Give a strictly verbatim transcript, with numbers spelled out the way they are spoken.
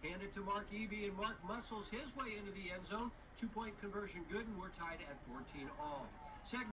Hand it to Mark Eby, and Mark muscles his way into the end zone. Two-point conversion good, and we're tied at fourteen all. Second